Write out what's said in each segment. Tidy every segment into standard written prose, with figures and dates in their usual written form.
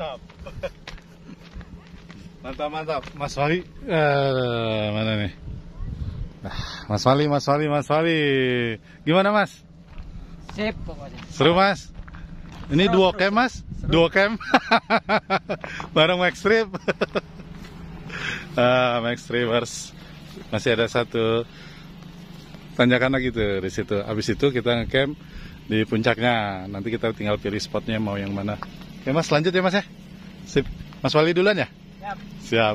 mantap. Mantap, Mas Wali. Mana nih? Mas Wali. Gimana Mas? Sip pokoknya. Seru Mas? Ini duo cam Mas? Duo cam? Bareng Max Trip. Max Tripers. Masih ada satu tanjakan lagi tuh di situ. Habis itu kita ngecamp di puncaknya. Nanti kita tinggal pilih spotnya mau yang mana. Oke Mas, lanjut ya Mas ya. Sip. Mas Wali duluan ya? Siap.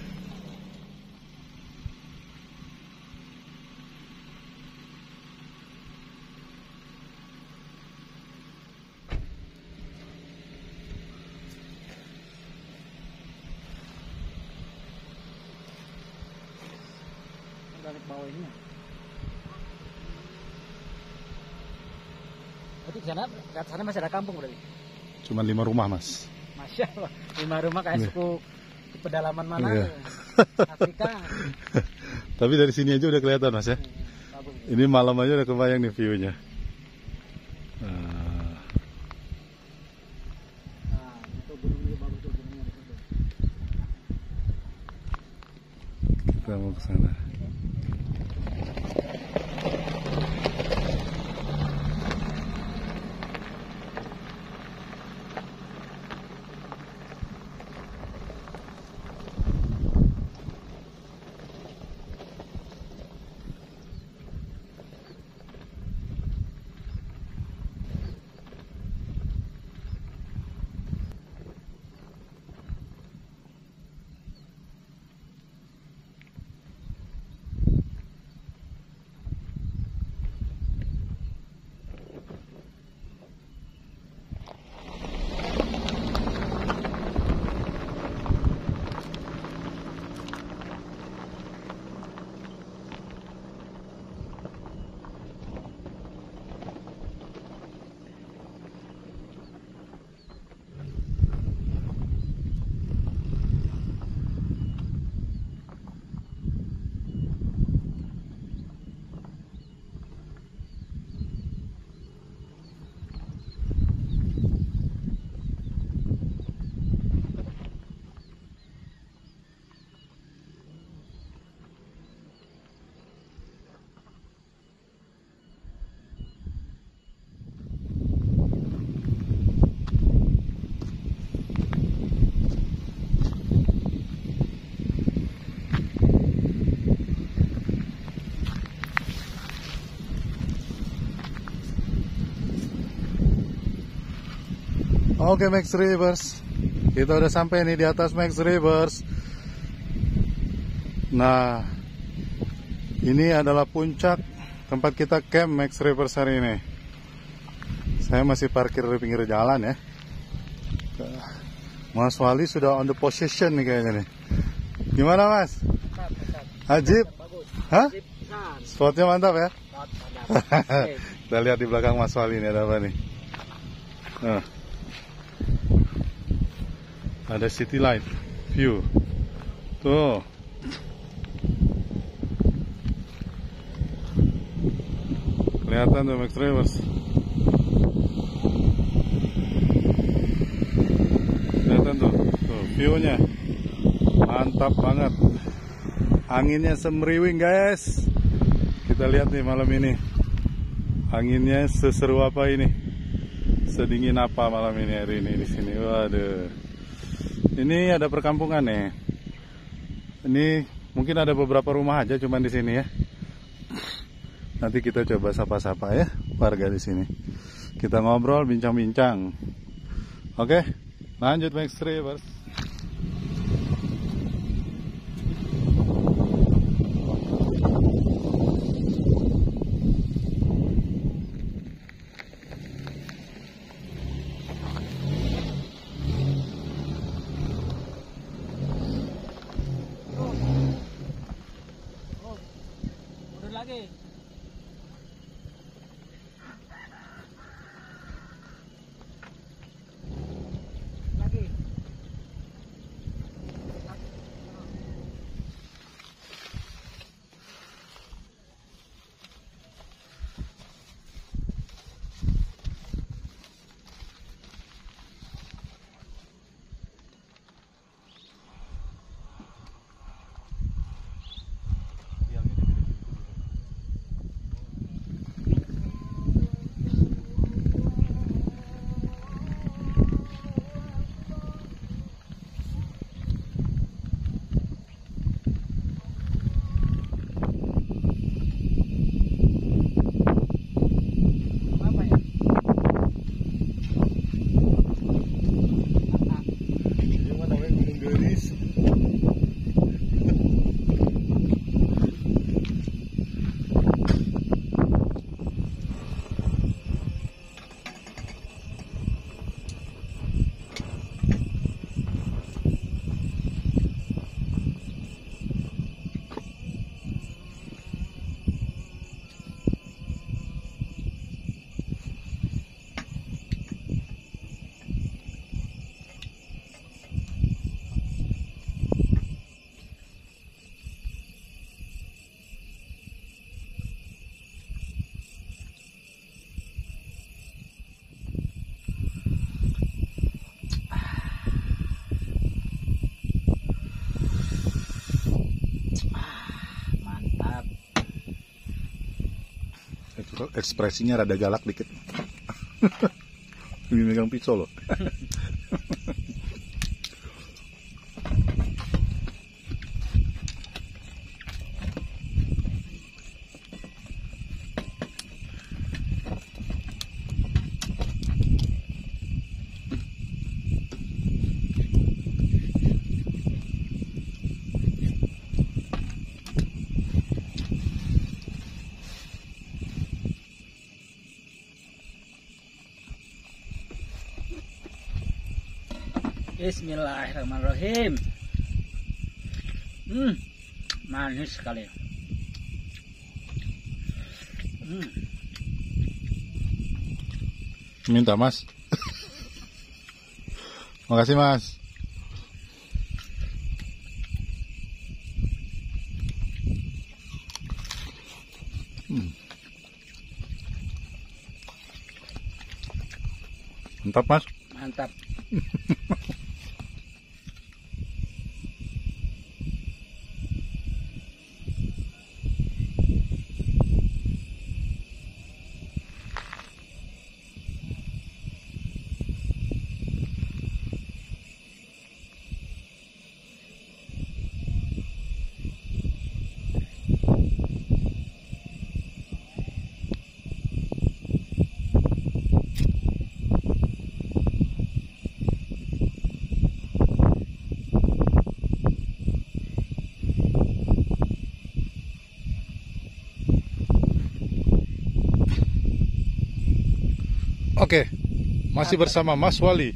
Balik bawah ini. Berarti di sana masih ada kampung berarti? Cuma 5 rumah Mas. Masya Allah, 5 rumah kayak suku di pedalaman mana? Iya. Afrika. Tapi dari sini aja udah kelihatan Mas ya. Ini malam aja udah kebayang nih view-nya. Itu gunungnya bagus tuh gunungnya. Kita mau ke sana. Oke Max Rivers, kita udah sampai nih di atas Max Rivers. Nah, ini adalah puncak tempat kita camp Max Rivers hari ini. Saya masih parkir di pinggir jalan ya. Mas Wali sudah on the position nih kayaknya nih. Gimana Mas? Ajib? Hah? Spotnya mantap ya? Kita lihat di belakang Mas Wali ini ada apa nih? Nah. Ada city light view. Tuh. Kelihatan tuh Max Rivers. Kelihatan tuh view-nya. Mantap banget. Anginnya semriwing guys. Kita lihat nih malam ini. Anginnya seseru apa ini? Sedingin apa malam ini hari ini di sini? Waduh. Ini ada perkampungan nih. Ini mungkin ada beberapa rumah aja cuman di sini ya. Nanti kita coba sapa-sapa ya warga di sini. Kita ngobrol, bincang-bincang. Oke, lanjut Max Rivers. Lagi. Kok ekspresinya rada galak dikit. Ini megang pisau loh. Bismillahirrahmanirrahim. Manis sekali. Minta Mas. Makasih Mas. Mantap Mas. Mantap. Oke, masih bersama Mas Wali.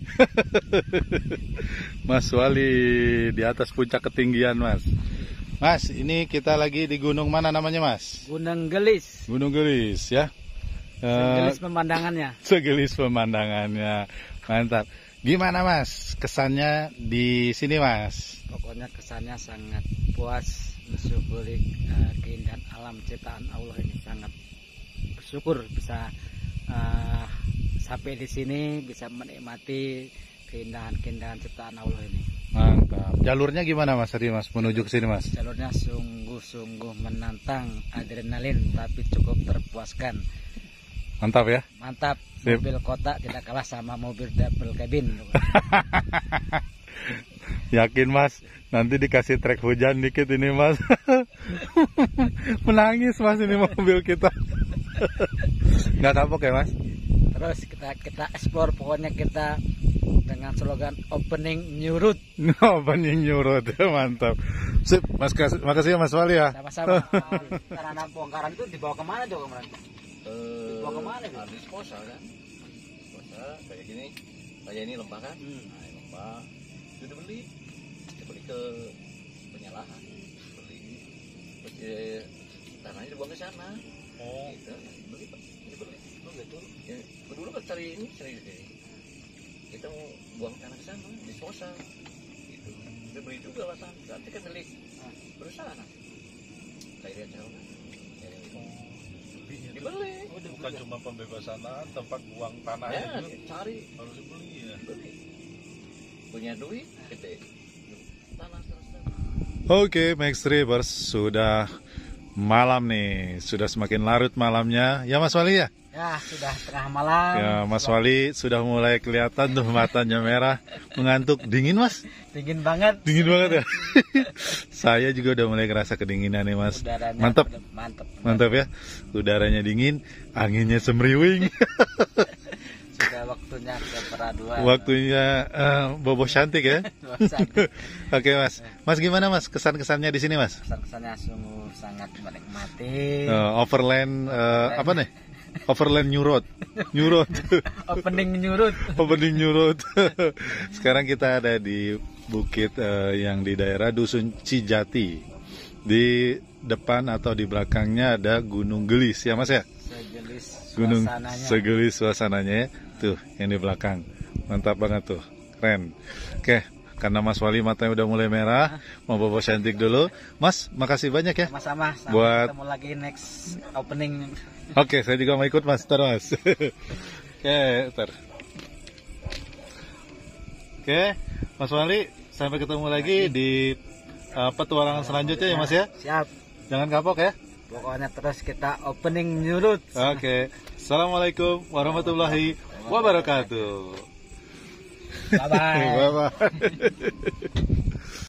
Mas Wali di atas puncak ketinggian, Mas. Mas, ini kita lagi di gunung mana namanya, Mas? Gunung Gelis. Gunung Gelis, ya. Segelis pemandangannya. Segelis pemandangannya. Mantap. Gimana, Mas? Kesannya di sini, Mas? Pokoknya kesannya sangat puas, mensyukuri keindahan alam ciptaan Allah ini. Sangat bersyukur bisa sampai di sini, bisa menikmati keindahan-keindahan ciptaan Allah ini. Mantap. Jalurnya gimana Mas tadi Mas menuju ke sini Mas? Jalurnya sungguh-sungguh menantang, adrenalin tapi cukup terpuaskan. Mantap ya? Mantap. Sip. Mobil kota tidak kalah sama mobil double cabin. Yakin Mas? Nanti dikasih trek hujan dikit ini Mas. Menangis Mas ini mobil kita. Nggak kapok ya Mas? Terus kita explore, pokoknya kita dengan slogan opening new route. Opening new route, mantap. Sip, Mas, makasih ya Mas Wali ya. Sama-sama. Tanah bongkaran itu dibawa kemana juga kemarin? Dibawa kemana? Habis posa kan? Posa kayak gini, kayak ini lembah kan? Nah, ini lembah itu dibeli ke penyalahan, beli tanahnya dibuang ke sana. Oh, gitu. Beli Pak, dibeli. Oh gitu. Ya, dulu kan cari ini. Kita mau buang tanah ke sana di posa. Gitu. Kita beli juga lah sana. Nanti kan milik perusahaan. Kayak dia tahu kan? Dibeli. Bukan cuma pembebasan lahan, tempat buang tanah ya, itu cari harus dibeli ya. Beli. Punya duit gede. Tanah. Oke, Max Rivers sudah malam nih, sudah semakin larut malamnya. Ya Mas Wali ya? Ya, sudah tengah malam. Ya, Mas Wali sudah mulai kelihatan tuh matanya merah, mengantuk. Dingin Mas? Dingin banget. Dingin banget ya? Saya juga udah mulai ngerasa kedinginan nih Mas. Udaranya Mantap. Mantap Ya. Udaranya dingin, anginnya semriwing. Sudah waktunya keperaduan. Waktunya bobo cantik ya. Oke Mas. Mas gimana Mas kesan-kesannya di sini Mas? Kesan-kesannya sungguh sangat menikmati. Overland apa nih? Overland New Road. Opening new route. Opening New Road. Sekarang kita ada di bukit yang di daerah Dusun Cijati. Di depan atau di belakangnya ada Gunung Gelis ya Mas ya? Gunung Segelis suasananya ya. Tuh yang di belakang. Mantap banget tuh. Keren. Oke, karena Mas Wali matanya udah mulai merah, mau bobo cantik dulu. Mas, makasih banyak ya. Sama-sama. Buat ketemu lagi next opening. Oke, saya juga mau ikut Mas, ntar Mas. Oke, ntar. Oke, Mas Wali, sampai ketemu lagi di petualangan selanjutnya ya Mas ya. Siap. Jangan kapok ya. Pokoknya terus kita opening new route. Oke. Assalamualaikum warahmatullahi wabarakatuh. Bye bye. Bye bye.